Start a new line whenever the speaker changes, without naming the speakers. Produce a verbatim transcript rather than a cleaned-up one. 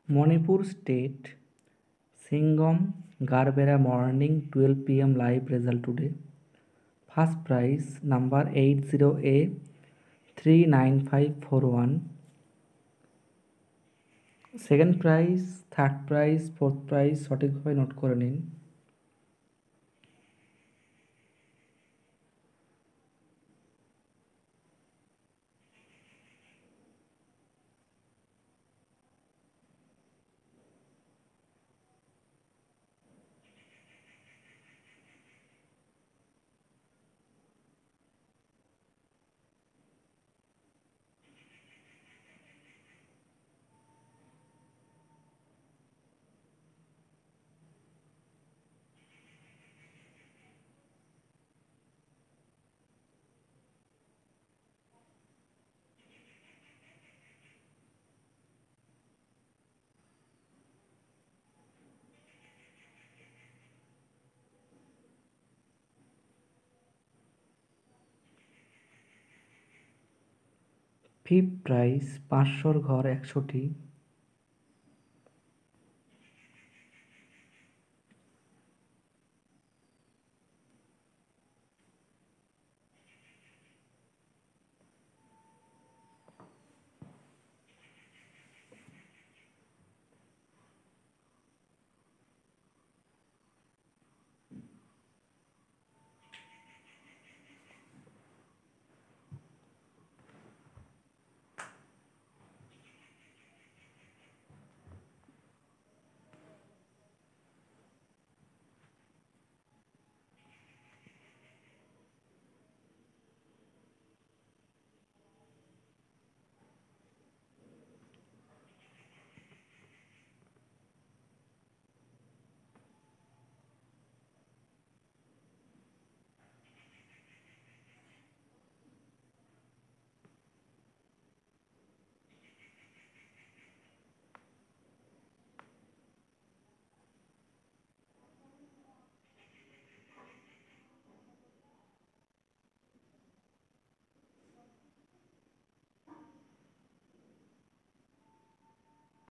Manipur State Singam Garbera morning twelve p m live result today. First prize number eight zero A three nine five four one. Second prize, third prize, fourth prize সঠিকভাবে note করে নিন। Fifth prize পাঁচশোর ঘর একশোটি।